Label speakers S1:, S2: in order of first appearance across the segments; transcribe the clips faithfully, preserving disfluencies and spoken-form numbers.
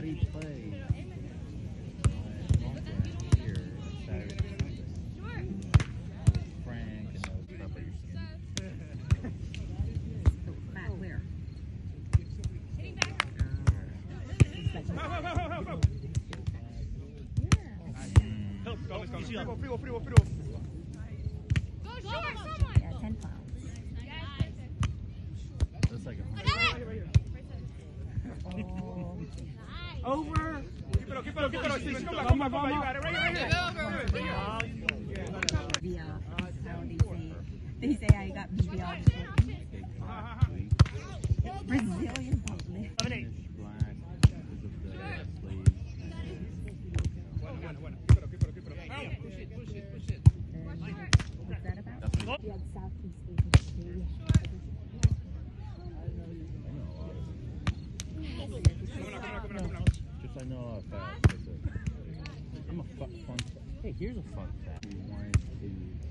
S1: How do you play uh, Northland here Saturday and Sunday?
S2: Sure.
S1: Frank and those stuff that you're seeing.
S3: Matt, where?
S2: Hitting back.
S4: Help, go, let's go. Frigo, frigo, frigo, frigo.
S2: Go short, someone.
S3: Yeah, ten pounds.
S1: That's like a
S2: I got it.
S3: Oh.
S4: Over. Keep it up, keep it up, keep it up. Steven, come back, come back, come back. You got it right here, right here.
S3: The, uh, how they say, they say I got B B on Brazilian public.
S1: black because of the slaves.
S4: Bueno, bueno, bueno. Keep it up, keep it up, keep it up.
S5: Push it, push it, push it.
S3: What's that about?
S1: That's what
S3: Yeah, Southeast Asian.
S4: Come on, come on, come on, come on.
S1: Just I know how fast. That's it. I'm a fu fun fact. Hey, here's a fun fact. We wanted to,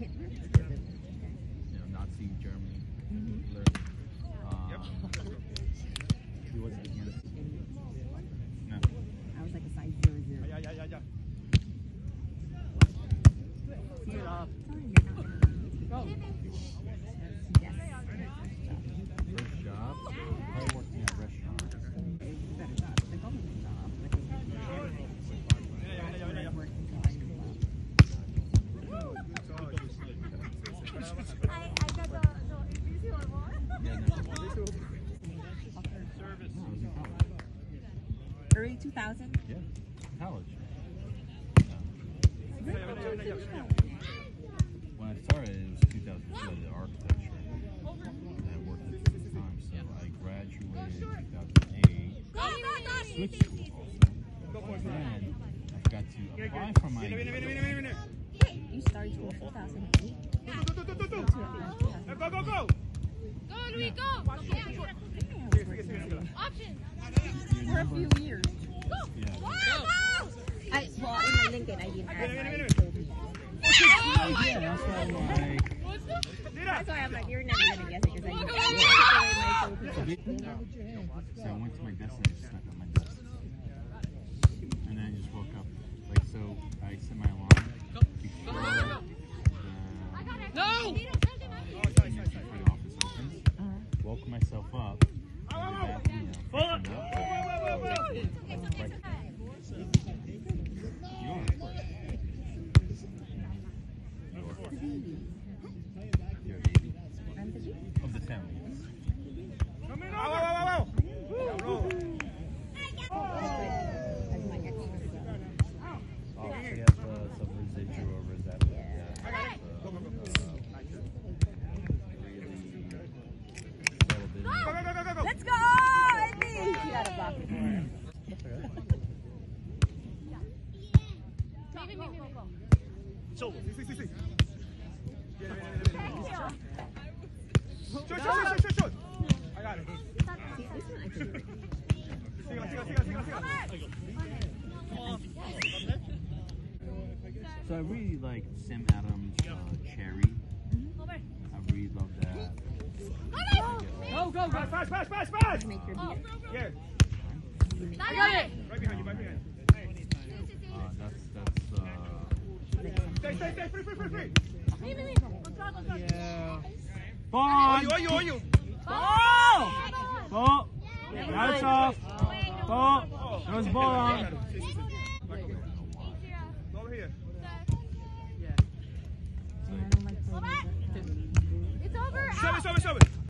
S1: you know, Nazi Germany. Hitler. Um, he wasn't against. No.
S3: I was like a size zero zero.
S4: Yeah, yeah, yeah, yeah.
S3: See it off. Go. Yes.
S1: First job? I worked in a restaurant.
S3: Better job. The government job. But they I worked until I knew
S2: I, I got the, the easy one more.
S1: Yeah, no. No, I was in college.
S3: early two thousand.
S1: Yeah, college. When I started, it was two thousand two, I did architecture. And I worked at the time, so I graduated in two thousand eight.
S2: Go, go, go.
S1: Switched schools also. Then I got to apply for my.
S3: You started school in two thousand eight.
S4: Go, go, go.
S2: Go, Louis, go. Options.
S3: For a few years.
S2: Go.
S1: Yeah.
S2: Go.
S3: I, well, in my LinkedIn, I didn't add my children.
S1: Yeah, that's why I'm like.
S3: That's why I'm like, you're never going to guess it because I didn't add my
S1: So
S3: children.
S1: I went to my desk and I just snuck on my desk. And then I just woke up. Like, so I set my alarm before the,
S2: No.
S1: the office opens. Woke myself up. And did that, you know, freshened up. Right. You are, of course. You're a baby.
S3: I'm the baby.
S1: Of the family.
S4: Come in, wow, wow, wow, wow.
S3: As my extra son.
S1: Oh, so you have uh, some residual over that. Yeah.
S4: I got it. Go, go, go.
S1: Really settled in.
S4: Go, go, go, go, go.
S3: Let's go, Andy! You got a block before.
S2: Maybe, maybe, maybe.
S4: So, sí, sí, sí, sí. Yeah, yeah, yeah, yeah. Shoot, shoot, shoot, shoot, shoot. I got it.
S3: See, this one I can do.
S4: Sígala, sígala, sígala, sígala.
S1: So I really like Sam Adams' uh, Cherry. I really love that.
S4: Go, go, go. Fast, fast, fast, fast.
S3: Make your beer.
S4: Yeah.
S2: I got it.
S4: Right behind you, right behind you.
S1: Uh, that's that's. Uh,
S4: Stay, stay, stay. Free, free, free, free.
S2: Leave, leave, leave. Go, go, go.
S1: yeah.
S4: On you, on you, on you.
S2: Ball.
S1: Ball. That's off. Ball. There's ball on.
S4: Go over here.
S3: I don't like playing with
S2: It's over.
S4: Seven,
S2: Out.
S4: seven, seven.